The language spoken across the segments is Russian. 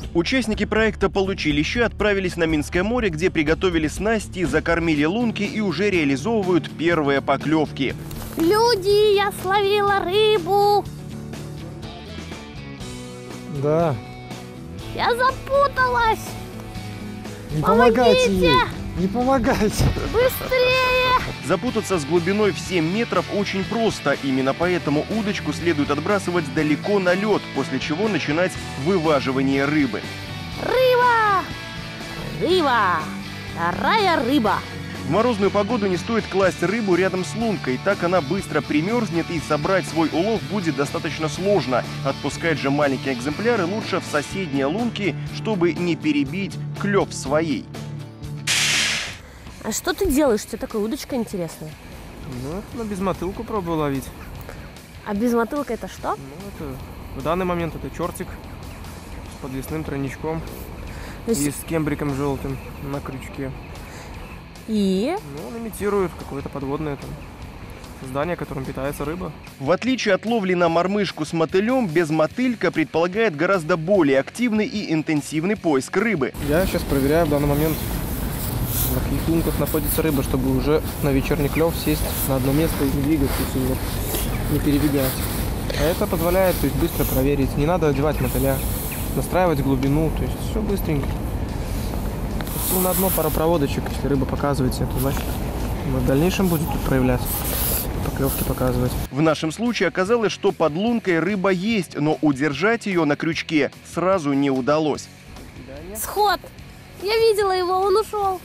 Участники проекта «Получилище» отправились на Минское море, где приготовили снасти, закормили лунки и уже реализовывают первые поклевки. Люди, я словила рыбу! Да. Я запуталась! Не помогайте Помогите! ей! Не помогайте! Быстрее! Запутаться с глубиной в 7 метров очень просто. Именно поэтому удочку следует отбрасывать далеко на лед, после чего начинать вываживание рыбы. Рыба! Рыба! Вторая рыба! В морозную погоду не стоит класть рыбу рядом с лункой, так она быстро примерзнет и собрать свой улов будет достаточно сложно. Отпускать же маленькие экземпляры лучше в соседние лунки, чтобы не перебить клев своей. А что ты делаешь? У тебя такая удочка интересная. Ну, на безмотылку пробую ловить. А безмотылка это что? Ну, это в данный момент это чертик с подвесным тройничком То есть... и с кембриком желтым на крючке. И? Ну, он имитирует какое-то подводное там создание, которым питается рыба. В отличие от ловли на мормышку с мотылем, безмотылька предполагает гораздо более активный и интенсивный поиск рыбы. Я сейчас проверяю в данный момент, на каких лунках находится рыба, чтобы уже на вечерний клев сесть на одно место и не двигаться, сильно, не перебегать. А это позволяет, то есть, быстро проверить. Не надо одевать мотыля, настраивать глубину, то есть все быстренько. На одно пару проводочек, если рыба показывает себя, то значит в дальнейшем будет тут проявляться, поклевки показывать. В нашем случае оказалось, что под лункой рыба есть, но удержать ее на крючке сразу не удалось. Сход! Я видела его, он ушел.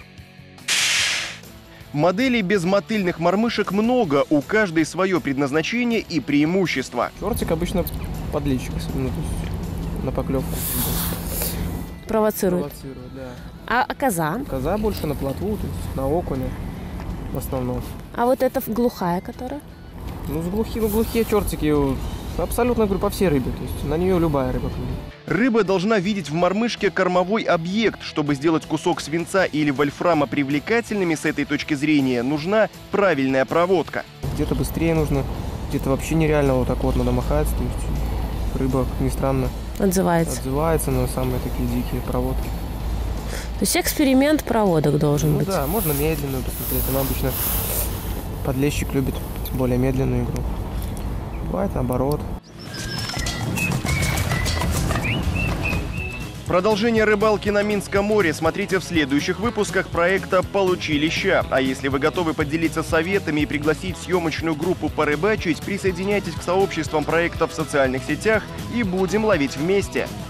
Моделей безмотыльных мормышек много, у каждой свое предназначение и преимущество. Чертик обычно подлещик, особенно то есть, на поклевку. Провоцирует. Да. А коза? Коза больше на плотву, то есть на окуня в основном. А вот эта глухая, которая? Ну, глухие чертики, абсолютно, говорю, по всей рыбе, то есть на нее любая рыба клюнет. Рыба должна видеть в мормышке кормовой объект. Чтобы сделать кусок свинца или вольфрама привлекательными с этой точки зрения, нужна правильная проводка. Где-то быстрее нужно, где-то вообще нереально вот так вот надо махать, то есть рыба, как ни странно, отзывается на самые такие дикие проводки. То есть эксперимент проводок должен быть. Да, можно медленную посмотреть, она обычно подлещик любит более медленную игру. Бывает наоборот. Продолжение рыбалки на Минском море смотрите в следующих выпусках проекта «Получилище». А если вы готовы поделиться советами и пригласить съемочную группу порыбачить, присоединяйтесь к сообществам проекта в социальных сетях и будем ловить вместе.